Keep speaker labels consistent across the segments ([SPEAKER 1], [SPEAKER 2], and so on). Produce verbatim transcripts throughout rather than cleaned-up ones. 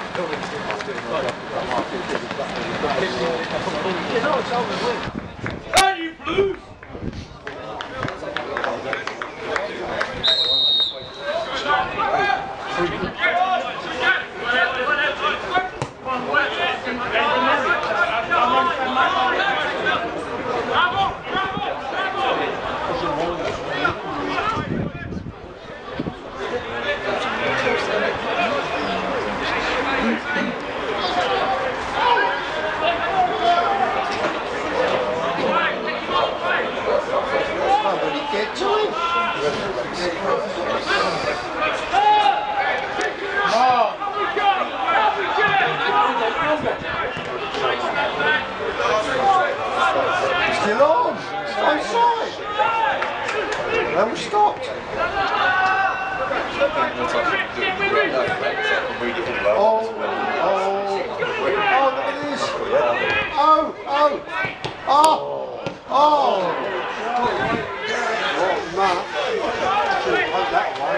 [SPEAKER 1] Hey, you blues!
[SPEAKER 2] Get to him! Still on! Outside! Then we stopped! Oh! Oh! Oh, look at this! Oh! Oh! Oh! Oh! Man. Hope that way.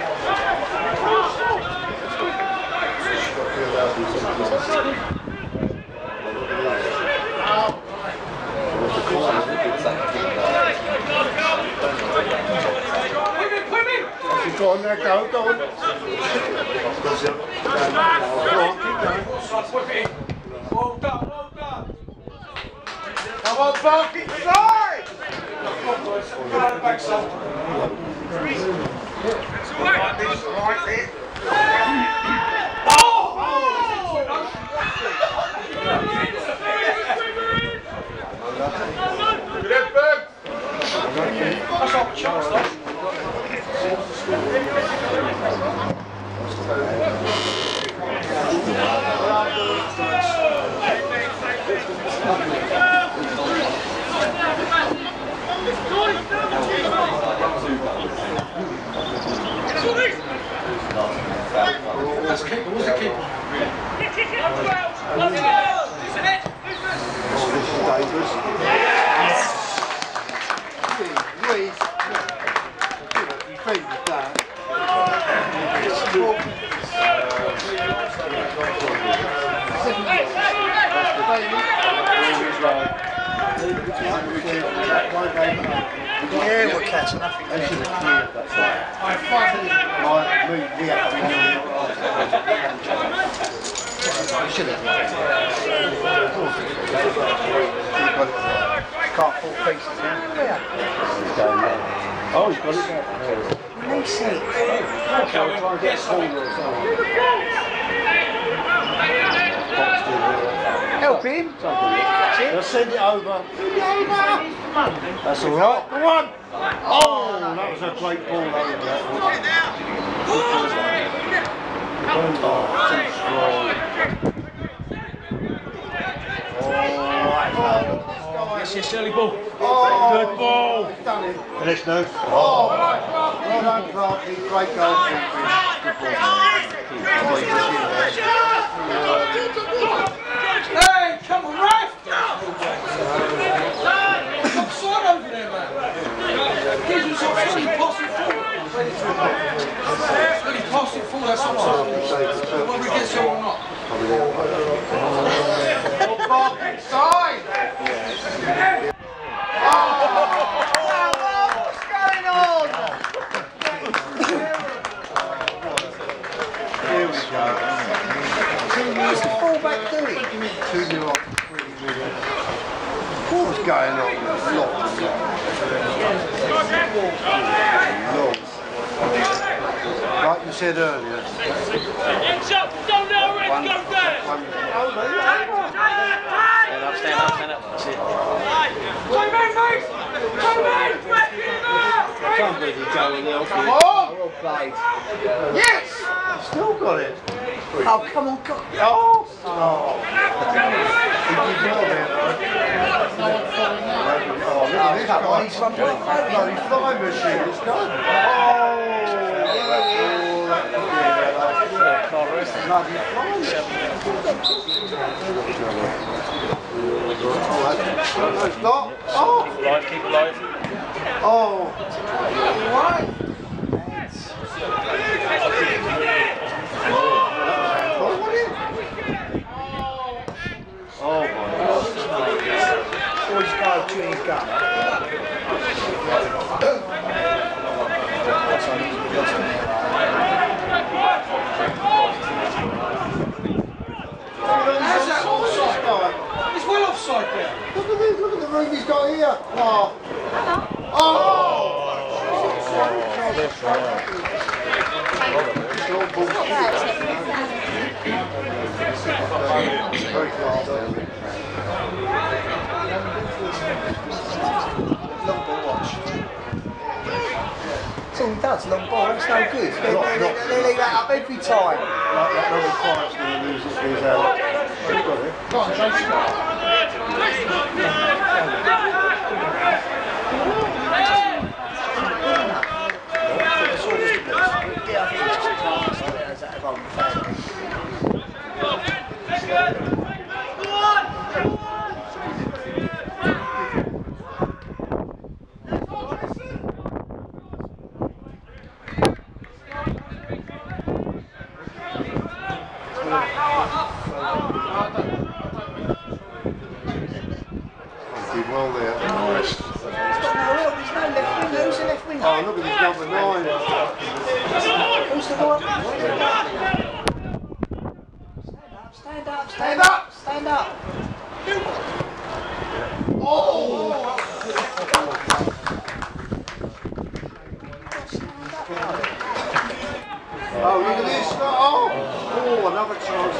[SPEAKER 2] Go on there, go, go on. Go on, keep going.
[SPEAKER 1] Well done, well done. Come on, Barkingside! Go on, back side. Like this, like this. Oh! Good effort! That's not a chance, though. Let's keep it, what's the keeper?
[SPEAKER 2] Oh, this is dangerous. Yes! Louise, you feed with that.
[SPEAKER 3] Yeah, we're catching nothing.
[SPEAKER 2] This is a clear, that's right. Right, we, we have to be
[SPEAKER 3] Can't pull pieces now.
[SPEAKER 2] Oh, he's got it there.
[SPEAKER 3] Release it.
[SPEAKER 2] I'll try and get a corner or something.
[SPEAKER 3] Help him.
[SPEAKER 2] Let's send it over. Send it over. That's all right. Go on. Oh, that was a great ball over there. Oh, too strong.
[SPEAKER 1] Yes, yes, early ball.
[SPEAKER 2] Oh,
[SPEAKER 1] good ball.
[SPEAKER 2] He's done it. And it's no. Oh, well done, Clarky. Great goal.
[SPEAKER 1] Hey, come on, Raf! Come slide over there, man. Gives you some funny passing forward. When he passes it forward, that's what I'm saying. Whether he gets it or not. Oh, Barkingside!
[SPEAKER 3] What's going on?
[SPEAKER 2] Here we go.
[SPEAKER 3] What's the fullback doing?
[SPEAKER 2] two nil up, three million. What's going on? Lots. Lots. Like you said earlier.
[SPEAKER 1] It's up, go now, Red, go down!
[SPEAKER 4] Stand up, stand up, stand up. That's it.
[SPEAKER 1] Come in, mate! Come in!
[SPEAKER 2] Can't believe you're going there.
[SPEAKER 1] Come on!
[SPEAKER 3] Well played.
[SPEAKER 1] Yes!
[SPEAKER 2] Still got it.
[SPEAKER 3] Oh, come on, go.
[SPEAKER 2] Oh! Oh! He did well there, though. Oh, look at this
[SPEAKER 3] come
[SPEAKER 2] guy.
[SPEAKER 3] on, he's run by
[SPEAKER 2] Bloody fly machine, it's done. Oh! Bloody fly machine. No, it's not. Oh!
[SPEAKER 4] Keep alive, keep alive.
[SPEAKER 2] Oh!
[SPEAKER 1] Right!
[SPEAKER 2] Oh, what is it?
[SPEAKER 3] in his gun.
[SPEAKER 1] How's that offside? It's well offside there.
[SPEAKER 2] Look at this, look at the ring he's got here. Oh! Oh!
[SPEAKER 3] Long ball watch. That's all he does, long ball, that's no good. They, they, they, they leave that up every time.
[SPEAKER 2] Like that number five's going to lose his out. He's got it.
[SPEAKER 1] Go on, Jason.
[SPEAKER 2] Did well there. Nice.
[SPEAKER 3] There's no help, there's no left winger. Who's the left winger?
[SPEAKER 2] Oh, look at his number nine.
[SPEAKER 3] Who's the right winger? Stand up, stand up, stand up, stand up.
[SPEAKER 2] Oh! Oh, look at this. Oh! Oh, another chance.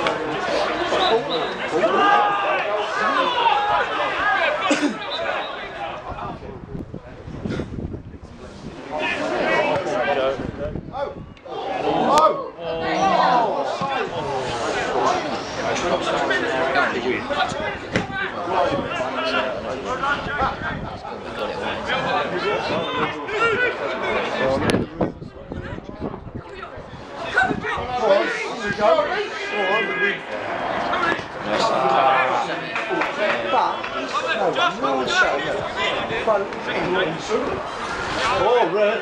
[SPEAKER 2] Oh, red.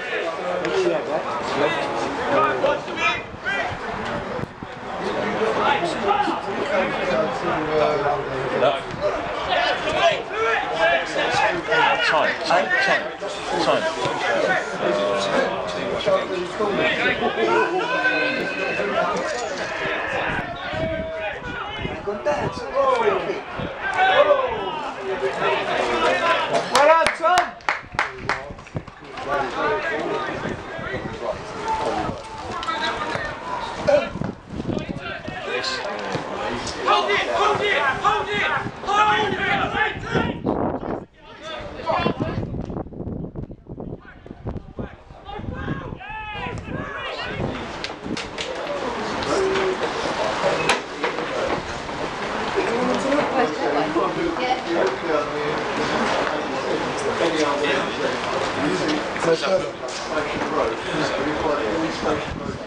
[SPEAKER 4] Time, time, time, time.
[SPEAKER 3] Good dance. Oh.
[SPEAKER 1] Well done, Tom.
[SPEAKER 5] Hold it! Hold it! Hold it! Hold it!
[SPEAKER 2] Yeah.